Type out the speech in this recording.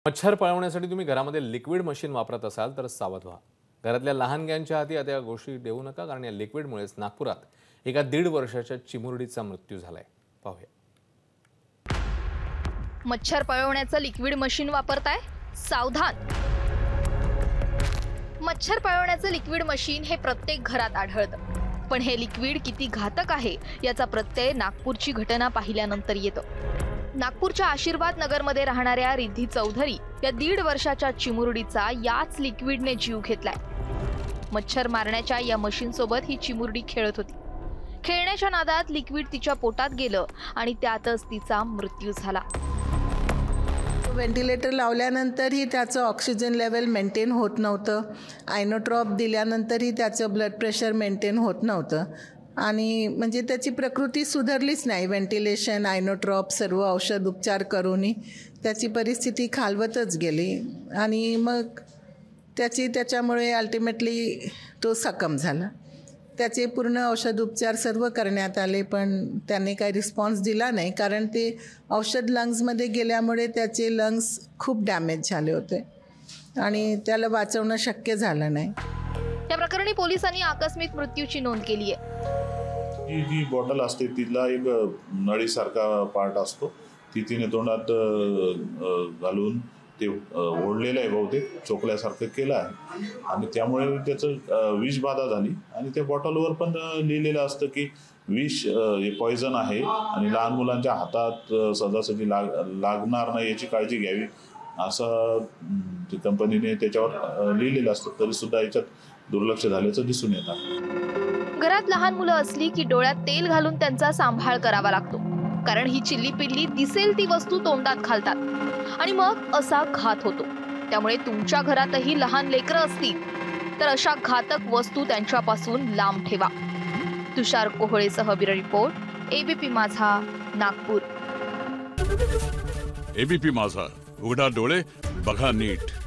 मच्छर पळवण्यासाठी तुम्ही घरामध्ये लिक्विड मशीन वापरत असाल तर सावध व्हा। घरातल्या लहानग्यांच्या हाती आता या गोष्टी देऊ नका, कारण या लिक्विडमुळेच नागपुरात एका 1.5 वर्षाच्या चिमुरडीचा मृत्यू झालाय। पाहूया। मच्छर पळवण्याचं लिक्विड मशीन वापरताय? सावधान। मच्छर पळवण्याचं लिक्विड मशीन हे प्रत्येक घरात आढळतं, पण हे लिक्विड किती घातक आहे याचा प्रत्यय नागपूरची घटना पाहिल्यानंतर येतो। नागपूरच्या आशीर्वाद नगरमध्ये राहणाऱ्या रिद्धी चौधरी या 1.5 वर्षाच्या चिमुरडीचा याच लिक्विडने जीव घेतलाय। मच्छर मारण्याच्या या मशीन सोबत ही चिमुरडी खेळत होती। खेळण्याच्या नादात लिक्विड तिच्या पोटात गेलं आणि त्यातच तिचा मृत्यू झाला। व्हेंटिलेटर लावल्यानंतरही त्याचं ऑक्सिजन लेवल मेंटेन होत नव्हतं। आयनोट्रॉप दिल्यानंतरही त्याचं ब्लड प्रेशर मेंटेन होत नव्हतं आणि म्हणजे त्याची प्रकृती सुधारलीच नाही। व्हेंटिलेशन, आयनोट्रॉप, सर्व औषध उपचार करूनही त्याची परिस्थिती खालवतच गेली आणि मग त्याच्यामुळे अल्टिमेटली तो सक्षम झाला। त्याचे पूर्ण औषध उपचार सर्व करण्यात आले, पण त्याने काही रिस्पॉन्स दिला नाही, कारण ते औषध लंग्समध्ये गेल्यामुळे त्याचे लंग्स खूप डॅमेज झाले होते आणि त्याला वाचवणं शक्य झालं नाही। या प्रकरणी पोलिसांनी आकस्मिक मृत्यूची नोंद केली आहे। जी बॉटल असते तिला एक नळीसारखा पार्ट असतो, ती तिने तोंडात घालून ते ओढलेलं आहे, बहुतेक चोकल्यासारखं केलं आहे आणि त्यामुळे त्याचं विषबाधा झाली आणि त्या बॉटलवर पण लिहिलेलं असतं की विष हे पॉयझन आहे आणि लहान मुलांच्या हातात सहजासहजी लागणार नाही याची काळजी घ्यावी, असं कंपनीने त्याच्यावर लिहिलेलं असतं। तरीसुद्धा याच्यात दुर्लक्ष झाल्याचं दिसून येतं। घरात लहान मुलं असली की डोळ्यात तेल घालून त्यांचा सांभाळ करावा लागतो, कारण ही चिल्ली पिल्ली दिसेल ती वस्तू तोंडात घालतात आणि मग असा घात होतो। त्यामुळे तुमच्या घरातही लहान लेकरं असतील तर अशा घातक वस्तू त्यांच्यापासून लांब ठेवा। तुषार कोहळेसह bureau report, ABP Majha, Nagpur. ABP माझा, उघडा डोळे बघा नीट।